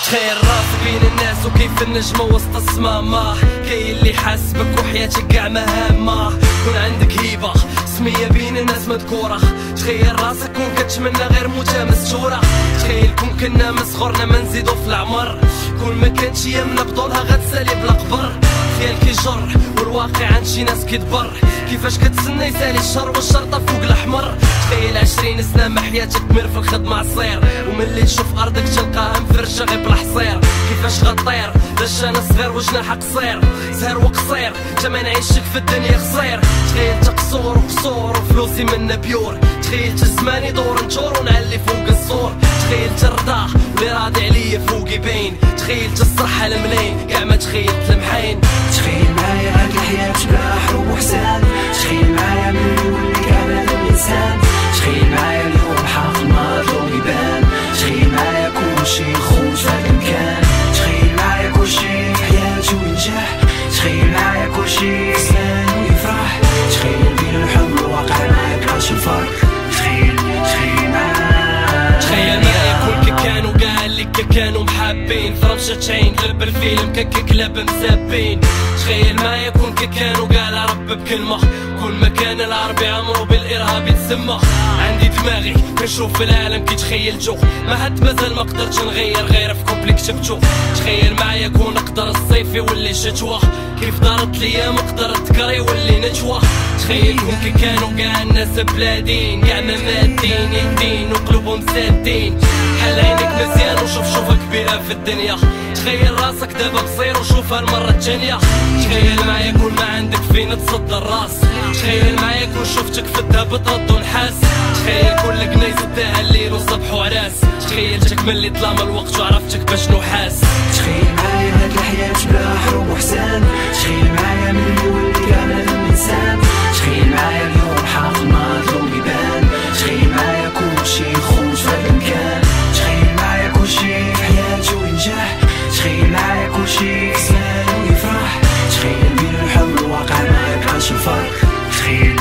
تخيل راسك بين الناس وكيف النجمة وسط الصمامة. كاين اللي حاسبك وحياتك قاع مهامة. كون عندك هيبة سمية بين الناس مذكورة. تخيل راسك كون كتمنى غير موتة مستورة. تخيل كون كنا من صغرنا ما نزيدو في العمر. كون ما كانتش يمنا بطولها غتسالي بلا قبر. خيال كيجر والواقع عند شي ناس كيدبر. كيفاش كتسنى يسالي الشر والشرطة فوق الحمر. تخيل 20 سنة ما حياتك تمر في الخدمة عصير. وملي تشوف ارضك تلقاها مفرشة غير بالحصير. كيفاش غطير باش انا صغير وجناح قصير. سهر وقصير تا ما نعيشك في الدنيا خصير. تخيل تقصور وقصور وفلوسي منا بيور. تخيل تزماني دور نجور ونعلي فوق السور. تخيل ترضى واللي راضي عليا فوقي باين. تخيل تصرح على ملاين كاع ما تخيلت المحين. تخيل معايا هاد الحياة بلا حروب وحسان. تخيل معايا من نولي كامل الانسان. تخيل معايا اليوم حق المظلوم يبان. تخيل معايا كلشي يخوت في هاد المكان. تخيل معايا كلشي في حياتي وينجح. تخيل معايا كلشي يسلم ويفرح. تخيل بين الحب والواقع ما يبقاش الفرق. تخيل معايا. تخيل معايا كل كانوا قال لك كانوا محابين. فرمشة عين قلب الفيلم كلاب مسابين. تخيل معايا كون كانوا قال رب بكلمة. كل مكان العربي عمرو بالارهاب يتسمى. عندي دماغي كنشوف العالم كيتخيل جو. ما حد مازال ما قدرتش نغير غير في كوبلي كتبتو. تخيل معايا كون نقدر الصيف يولي شتوى. كيف دارت الايام قدرت كري يولي نجوى. تخيل كون كانوا كاع الناس بلادين. كاع ما مادين يدين وقلوبهم سادين. حل عينك مزيان وشوف كبيرة في الدنيا. تخيل راسك دابا قصير وشوفها المرة الثانية. تخيل معايا كون ما عندك فين تصد الراس. تخيل معايا كون شفتك في الذهب ترد ونحاس. تخيل كل كنيس داها الليل وصبح وعراس. تخيلتك ملي ظلام الوقت وعرفتك باش نحاس. تخيل معايا هاد الحياة بلا حروب وحسان. تخيل معايا من نولي كامل الانسان. تخيل معايا اليوم حق المظلوم يبان. تخيل معايا كلشي يخوت في هاد المكان. تخيل معايا كلشي في حياتي وينجح. تخيل معايا كلشي يسلم ويفرح. تخيل بين الحب والواقع ما يبقاش الفرق. تخيل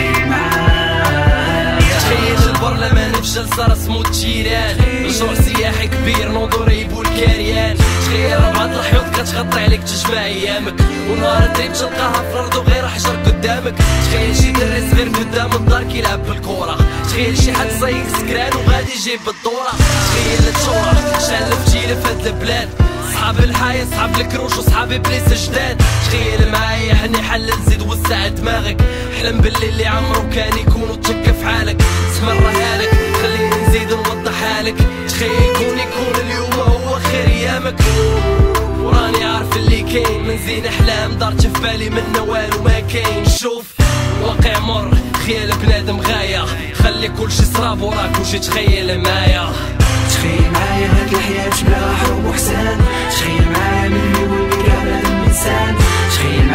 معايا. تخيل البرلمان في جلسة رسمو التيران. مشروع سياحي كبير نوضو ريبو الكاريان. تخيل 4 الحيوط كتغطي عليك تجمع ايامك. ونهار الدريب تلقاها في الارض وغير حجر قدامك. تخيل شي دري صغير قدام الدار كيلعب بالكورة. تخيل شي حد زيك سكران وغادي يجيب بالدورة. تخيل الثورة شعل فتيلة في هاد البلاد. صحاب الحياة صحاب الكروش وصحاب ابليس جداد. تخيل معايا حني حل نزيد وسع دماغك. حلم باللي اللي عمرو كان يكون وتشك في حالك. سمرها لك خليني نزيد نوضحها لك. تخيل يكون اليوم هو خير ايامك. وراني عارف اللي كاين من زين احلام دارت في بالي منه والو ما كاين. شوف واقع مر خيال بنادم غاية. خلي كلشي صراب وراك وشي تخيل معايا. تخيل معايا هاد الحياة بلا حروب وحسان. تخيل معايا من نولي كامل الانسان. تخيل